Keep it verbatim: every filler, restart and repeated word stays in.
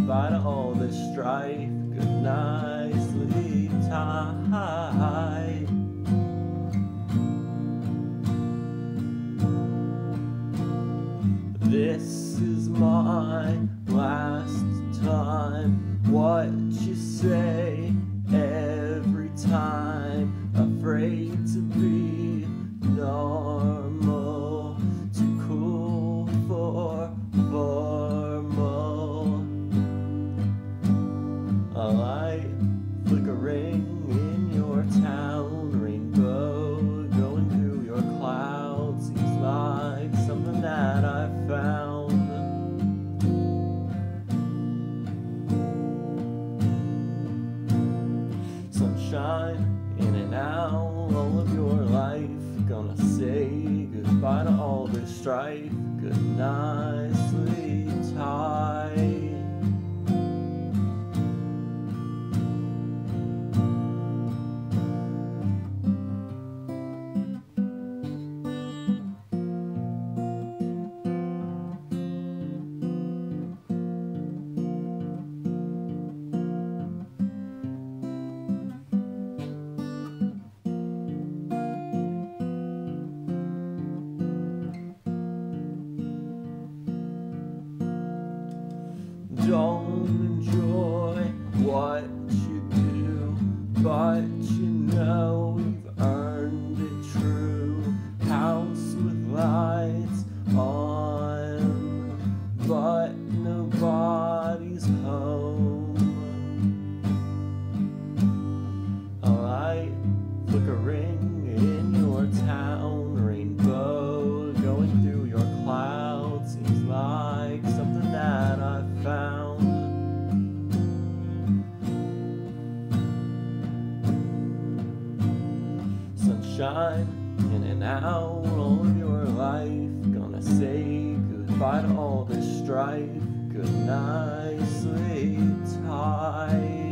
goodbye to all this strife. Good night, sleep tight. This is my last time. What you say every time. Afraid to be normal. Too cool for formal. A light flickering in your town. Rainbow going through your clouds. Seems like something that I found. Sunshine in and out all of your life. Gonna say goodbye to all this strife. Good night, sleep tight. Don't enjoy what you do, but you know you've earned it true. House with lights on, but nobody's home. A light flickering in your town. Rainbow going through your clouds. Seems like something that I found. Sunshine in and out all of your life. Gonna say goodbye to all this strife. Good night, sleep tight.